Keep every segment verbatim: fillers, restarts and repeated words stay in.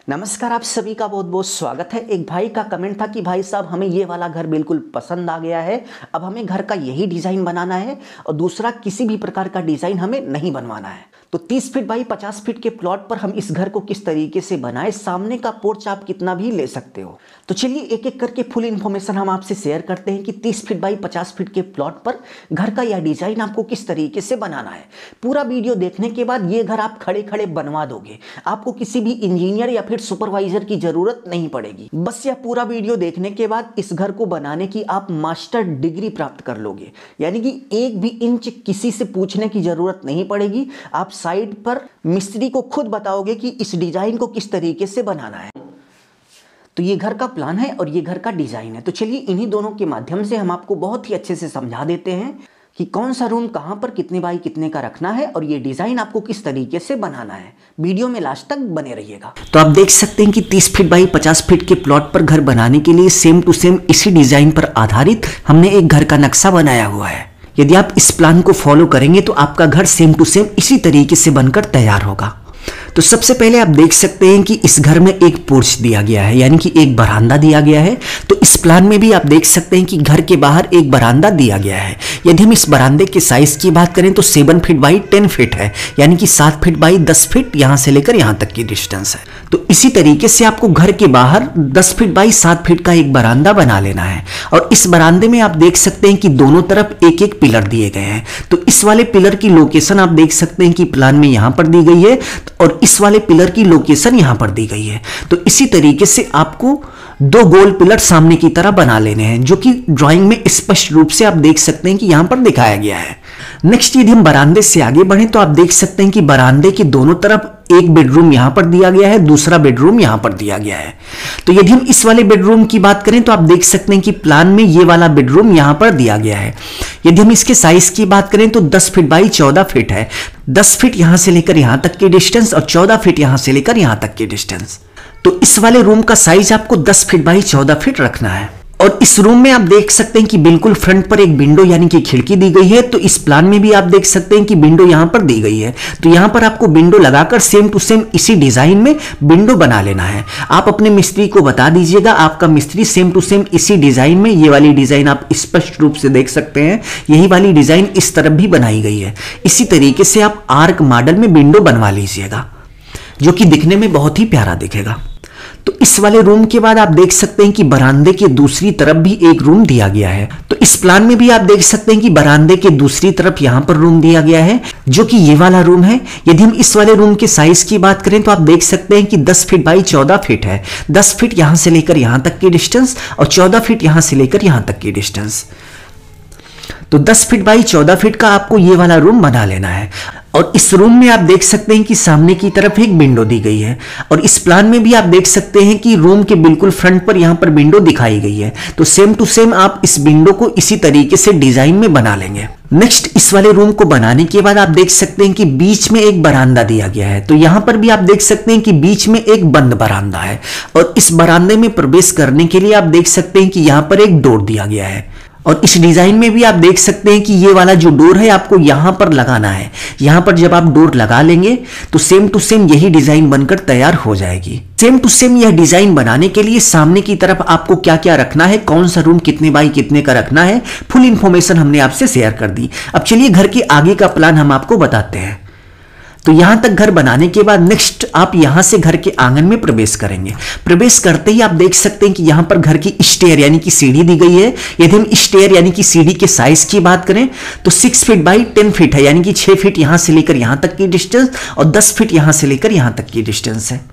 नमस्कार, आप सभी का बहुत बहुत स्वागत है। एक भाई का कमेंट था कि भाई साहब हमें ये वाला घर बिल्कुल पसंद आ गया है, अब हमें घर का यही डिज़ाइन बनाना है और दूसरा किसी भी प्रकार का डिज़ाइन हमें नहीं बनवाना है। तो तीस फीट बाई पचास फीट के प्लॉट पर हम इस घर को किस तरीके से बनाएं, सामने का पोर्च आप कितना भी ले सकते हो। तो चलिए एक एक करके फुल इन्फॉर्मेशन हम आपसे शेयर करते हैं कि तीस फीट बाई पचास फीट के प्लॉट पर घर का यह डिज़ाइन आपको किस तरीके से बनाना है। पूरा वीडियो देखने के बाद ये घर आप खड़े खड़े बनवा दोगे, आपको किसी भी इंजीनियर या फिर सुपरवाइजर की जरूरत नहीं पड़ेगी। बस यह पूरा वीडियो देखने के बाद इस घर को बनाने की आप मास्टर डिग्री प्राप्त कर लोगे, यानी कि एक भी इंच किसी से पूछने की जरूरत नहीं पड़ेगी। आप साइड पर मिस्त्री को खुद बताओगे कि इस डिजाइन को किस तरीके से बनाना है। तो ये घर का प्लान है और ये घर का डिजाइन है। तो चलिए इन्हीं दोनों के माध्यम से हम आपको बहुत ही अच्छे से समझा देते हैं कि कौन सा रूम कहां पर कितने बाई कितने का रखना है और ये डिजाइन आपको किस तरीके से बनाना है। वीडियो में लास्ट तक बने रहिएगा। तो आप देख सकते हैं कि तीस फीट बाई पचास फीट के प्लॉट पर घर बनाने के लिए सेम टू सेम इसी डिजाइन पर आधारित हमने एक घर का नक्शा बनाया हुआ है। यदि आप इस प्लान को फॉलो करेंगे तो आपका घर सेम टू सेम इसी तरीके से बनकर तैयार होगा। तो सबसे पहले आप देख सकते हैं कि इस घर में एक पोर्च दिया गया है, यानी कि एक बरामदा दिया गया है। तो इस प्लान में भी आप देख सकते हैं कि घर के बाहर एक बरामदा दिया गया है। यदि हम इस बरामदे के साइज की बात करें तो seven feet by ten feet है, यानी कि सात फीट बाई दस फीट यहां से लेकर यहां तक की डिस्टेंस है। तो इसी तरीके से आपको घर के बाहर दस फीट बाई सात फीट का एक बरामदा बना लेना है। और इस बरामदे में आप देख सकते हैं कि दोनों तरफ एक एक पिलर दिए गए हैं। तो इस वाले पिलर की लोकेशन आप देख सकते हैं कि प्लान में यहां पर दी गई है और इस वाले पिलर की लोकेशन यहां पर दी गई है। तो इसी तरीके से आपको दो गोल पिलर सामने की तरह बना लेने हैं, जो कि ड्राइंग में स्पष्ट रूप से आप देख सकते हैं कि यहां पर दिखाया गया है। नेक्स्ट यदि हम बरामदे से आगे बढ़ें तो आप देख सकते हैं कि बरामदे के दोनों तरफ एक बेडरूम यहां पर दिया गया है, दूसरा बेडरूम यहां पर दिया गया है। तो यदि हम इस वाले बेडरूम की बात करें तो आप देख सकते हैं कि प्लान में ये वाला बेडरूम यहां पर दिया गया है। यदि हम इसके साइज की बात करें तो दस फीट बाई चौदह फीट है। दस फीट यहां से लेकर यहां तक की डिस्टेंस और चौदह फीट यहां से लेकर यहां तक की डिस्टेंस। तो इस वाले रूम का साइज आपको दस फीट बाई चौदह फीट रखना है। और इस रूम में आप देख सकते हैं कि बिल्कुल फ्रंट पर एक विंडो यानी कि खिड़की दी गई है। तो इस प्लान में भी आप देख सकते हैं कि विंडो यहां पर दी गई है। तो यहां पर आपको विंडो लगाकर सेम टू सेम इसी डिजाइन में विंडो बना लेना है। आप अपने मिस्त्री को बता दीजिएगा, आपका मिस्त्री सेम टू सेम इसी डिजाइन में, ये वाली डिजाइन आप स्पष्ट रूप से देख सकते हैं, यही वाली डिजाइन इस तरफ भी बनाई गई है। इसी तरीके से आप आर्क मॉडल में विंडो बनवा लीजिएगा, जो कि दिखने में बहुत ही प्यारा दिखेगा। तो इस वाले रूम के बाद आप देख सकते हैं कि बरामदे के दूसरी तरफ भी एक रूम दिया गया है। तो इस प्लान में भी आप देख सकते हैं कि बरामदे के दूसरी तरफ यहां पर रूम दिया गया है, जो कि ये वाला रूम है। यदि हम इस वाले रूम के साइज की बात करें तो आप देख सकते हैं कि दस फीट बाई चौदह फीट है। दस फीट यहां से लेकर यहां तक की डिस्टेंस और चौदह फीट यहां से लेकर यहां तक की डिस्टेंस। तो दस फीट बाई चौदह फीट का आपको ये वाला रूम बना लेना है। और इस रूम में आप देख सकते हैं कि सामने की तरफ एक विंडो दी गई है। और इस प्लान में भी आप देख सकते हैं कि रूम के बिल्कुल फ्रंट पर यहां पर विंडो दिखाई गई है। तो सेम टू सेम आप इस विंडो को इसी तरीके से डिजाइन में बना लेंगे। नेक्स्ट इस वाले रूम को बनाने के बाद आप देख सकते हैं कि बीच में एक बरामदा दिया गया है। तो यहां पर भी आप देख सकते हैं कि बीच में एक बंद बरामदा है। और इस बरामदे में प्रवेश करने के लिए आप देख सकते हैं कि यहां पर एक डोर दिया गया है। और इस डिजाइन में भी आप देख सकते हैं कि ये वाला जो डोर है आपको यहां पर लगाना है। यहां पर जब आप डोर लगा लेंगे तो सेम टू सेम यही डिजाइन बनकर तैयार हो जाएगी। सेम टू सेम यह डिजाइन बनाने के लिए सामने की तरफ आपको क्या क्या रखना है, कौन सा रूम कितने बाई कितने का रखना है, फुल इंफॉर्मेशन हमने आपसे शेयर कर दी। अब चलिए घर के आगे का प्लान हम आपको बताते हैं। तो यहां तक घर बनाने के बाद नेक्स्ट आप यहां से घर के आंगन में प्रवेश करेंगे। प्रवेश करते ही आप देख सकते हैं कि यहां पर घर की स्टेयर यानी कि सीढ़ी दी गई है। यदि हम स्टेयर यानी कि सीढ़ी के साइज की बात करें तो six feet by ten feet है, यानी कि छह फीट यहां से लेकर यहां तक की डिस्टेंस और दस फीट यहां से लेकर यहां तक की डिस्टेंस है।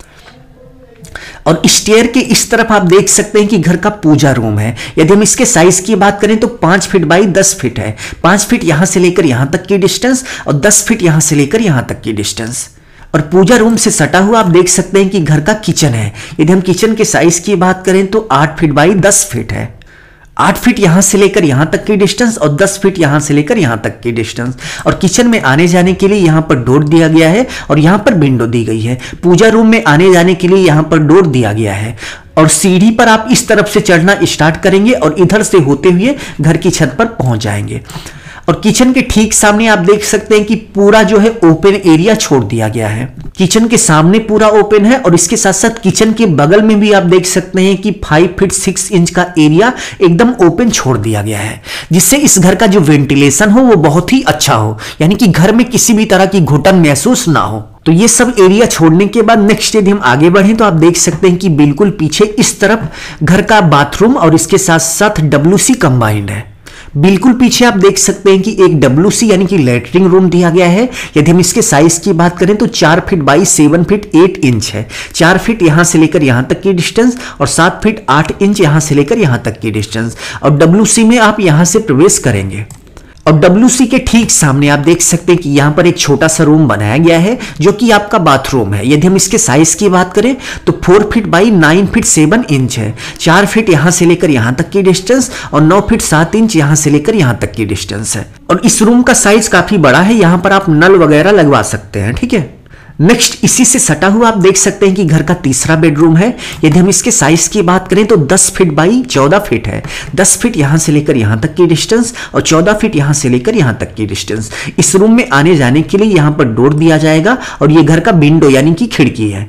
और स्टेयर के इस तरफ आप देख सकते हैं कि घर का पूजा रूम है। यदि हम इसके साइज की बात करें तो पांच फीट बाई दस फीट है। पांच फीट यहां से लेकर यहां तक की डिस्टेंस और दस फीट यहां से लेकर यहां तक की डिस्टेंस। और पूजा रूम से सटा हुआ आप देख सकते हैं कि घर का किचन है। यदि हम किचन के साइज की बात करें तो आठ फीट बाई दस फीट है। आठ फीट यहां से लेकर यहां तक की डिस्टेंस और दस फीट यहां से लेकर यहां तक की डिस्टेंस। और किचन में आने जाने के लिए यहां पर डोर दिया गया है और यहां पर विंडो दी गई है। पूजा रूम में आने जाने के लिए यहां पर डोर दिया गया है। और सीढ़ी पर आप इस तरफ से चढ़ना स्टार्ट करेंगे और इधर से होते हुए घर की छत पर पहुंच जाएंगे। और किचन के ठीक सामने आप देख सकते हैं कि पूरा जो है ओपन एरिया छोड़ दिया गया है। किचन के सामने पूरा ओपन है और इसके साथ साथ किचन के बगल में भी आप देख सकते हैं कि फाइव फीट सिक्स इंच का एरिया एकदम ओपन छोड़ दिया गया है, जिससे इस घर का जो वेंटिलेशन हो वो बहुत ही अच्छा हो, यानी कि घर में किसी भी तरह की घुटन महसूस ना हो। तो ये सब एरिया छोड़ने के बाद नेक्स्ट यदि हम आगे बढ़ें तो आप देख सकते हैं कि बिल्कुल पीछे इस तरफ घर का बाथरूम और इसके साथ साथ डब्ल्यूसी कंबाइंड है। बिल्कुल पीछे आप देख सकते हैं कि एक डब्ल्यूसी यानी कि लैट्रिन रूम दिया गया है। यदि हम इसके साइज की बात करें तो चार feet by seven feet eight inch है। चार फीट यहां से लेकर यहां तक की डिस्टेंस और सात फीट आठ इंच यहां से लेकर यहां तक की डिस्टेंस। और डब्ल्यूसी में आप यहां से प्रवेश करेंगे और डब्ल्यूसी के ठीक सामने आप देख सकते हैं कि यहां पर एक छोटा सा रूम बनाया गया है जो कि आपका बाथरूम है। यदि हम इसके साइज की बात करें तो four feet by nine feet seven inch है। चार फीट यहां से लेकर यहां तक की डिस्टेंस और नौ फीट सात इंच यहां से लेकर यहां तक की डिस्टेंस है। और इस रूम का साइज काफी बड़ा है, यहां पर आप नल वगैरह लगवा सकते हैं। ठीक है, नेक्स्ट इसी से सटा हुआ आप देख सकते हैं कि घर का तीसरा बेडरूम है। यदि हम इसके साइज की बात करें तो दस फीट बाई चौदह फीट है। दस फीट यहां से लेकर यहां तक की डिस्टेंस और चौदह फीट यहां से लेकर यहां तक की डिस्टेंस। इस रूम में आने जाने के लिए यहां पर डोर दिया जाएगा और यह घर का विंडो यानी कि खिड़की है।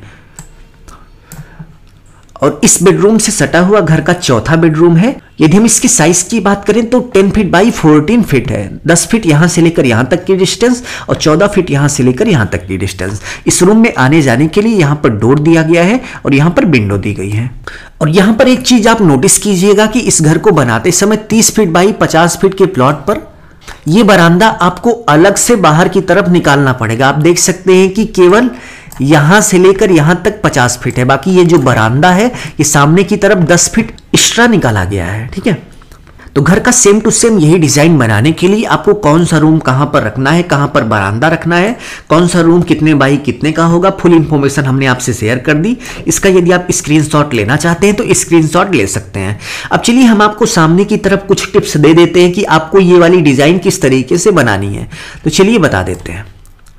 और इस बेडरूम से सटा हुआ घर का चौथा बेडरूम है। यदि हम इसकी साइज की बात करें तो ten feet by fourteen feet है। दस फीट यहां से लेकर यहां तक की डिस्टेंस और चौदह फीट यहां से लेकर यहां तक की डिस्टेंस। इस रूम में आने जाने के लिए यहां पर डोर दिया गया है और यहां पर विंडो दी गई है। और यहां पर एक चीज आप नोटिस कीजिएगा कि इस घर को बनाते समय तीस फीट बाई पचास फीट के प्लॉट पर यह बरामदा आपको अलग से बाहर की तरफ निकालना पड़ेगा। आप देख सकते हैं कि केवल यहां से लेकर यहां तक पचास फीट है, बाकी ये जो बरामदा है ये सामने की तरफ दस फीट एक्स्ट्रा निकाला गया है। ठीक है, तो घर का सेम टू सेम यही डिजाइन बनाने के लिए आपको कौन सा रूम कहां पर रखना है, कहां पर बरामदा रखना है, कौन सा रूम कितने बाई कितने का होगा, फुल इंफॉर्मेशन हमने आपसे शेयर कर दी। इसका यदि आप स्क्रीनशॉट लेना चाहते हैं तो स्क्रीनशॉट ले सकते हैं। अब चलिए हम आपको सामने की तरफ कुछ टिप्स दे देते हैं कि आपको ये वाली डिजाइन किस तरीके से बनानी है। तो चलिए बता देते हैं।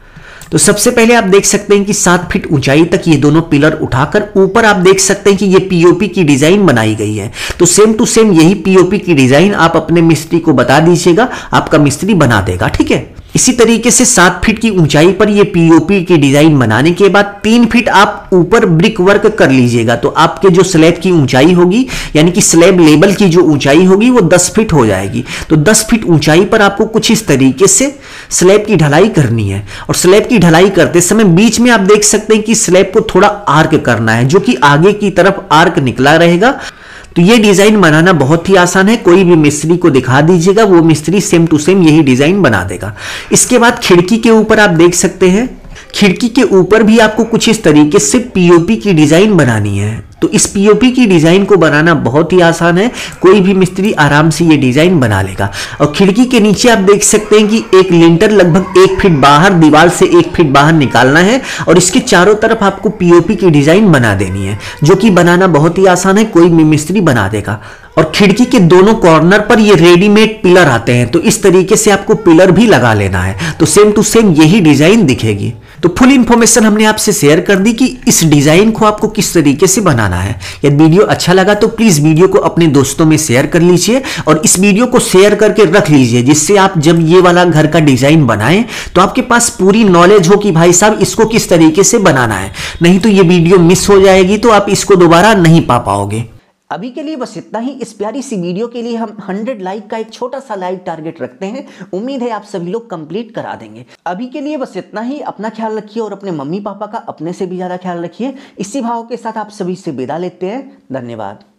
तो सबसे पहले आप देख सकते हैं कि सात फीट ऊंचाई तक ये दोनों पिलर उठाकर ऊपर आप देख सकते हैं कि ये पीओपी की डिजाइन बनाई गई है। तो सेम टू सेम यही पीओपी की डिजाइन आप अपने मिस्त्री को बता दीजिएगा, आपका मिस्त्री बना देगा। ठीक है, इसी तरीके से सात फीट की ऊंचाई पर ये पीओपी की डिजाइन बनाने के बाद तीन फीट आप ऊपर ब्रिक वर्क कर लीजिएगा। तो आपके जो स्लैब की ऊंचाई होगी यानी कि स्लैब लेवल की जो ऊंचाई होगी वो दस फीट हो जाएगी। तो दस फीट ऊंचाई पर आपको कुछ इस तरीके से स्लैब की ढलाई करनी है। और स्लैब की ढलाई करते समय बीच में आप देख सकते हैं कि स्लैब को थोड़ा आर्क करना है, जो कि आगे की तरफ आर्क निकला रहेगा। तो ये डिजाइन बनाना बहुत ही आसान है, कोई भी मिस्त्री को दिखा दीजिएगा, वो मिस्त्री सेम टू सेम यही डिजाइन बना देगा। इसके बाद खिड़की के ऊपर आप देख सकते हैं, खिड़की के ऊपर भी आपको कुछ इस तरीके से पीओपी की डिजाइन बनानी है। तो इस पीओपी की डिजाइन को बनाना बहुत ही आसान है, कोई भी मिस्त्री आराम से ये डिजाइन बना लेगा। और खिड़की के नीचे आप देख सकते हैं कि एक लिंटर लगभग एक फीट बाहर, दीवार से एक फीट बाहर निकालना है और इसके चारों तरफ आपको पीओपी की डिजाइन बना देनी है, जो कि बनाना बहुत ही आसान है, कोई भी मिस्त्री बना देगा। और खिड़की के दोनों कॉर्नर पर ये रेडीमेड पिलर आते हैं, तो इस तरीके से आपको पिलर भी लगा लेना है। तो सेम टू सेम यही डिजाइन दिखेगी। तो फुल इंफॉर्मेशन हमने आपसे शेयर कर दी कि इस डिजाइन को आपको किस तरीके से बनाना है। यदि वीडियो अच्छा लगा तो प्लीज वीडियो को अपने दोस्तों में शेयर कर लीजिए और इस वीडियो को शेयर करके रख लीजिए, जिससे आप जब ये वाला घर का डिजाइन बनाएं तो आपके पास पूरी नॉलेज हो कि भाई साहब इसको किस तरीके से बनाना है। नहीं तो ये वीडियो मिस हो जाएगी, तो आप इसको दोबारा नहीं पा पाओगे। अभी के लिए बस इतना ही। इस प्यारी सी वीडियो के लिए हम हंड्रेड लाइक का एक छोटा सा लाइक टारगेट रखते हैं, उम्मीद है आप सभी लोग कंप्लीट करा देंगे। अभी के लिए बस इतना ही। अपना ख्याल रखिए और अपने मम्मी पापा का अपने से भी ज़्यादा ख्याल रखिए। इसी भाव के साथ आप सभी से विदा लेते हैं। धन्यवाद।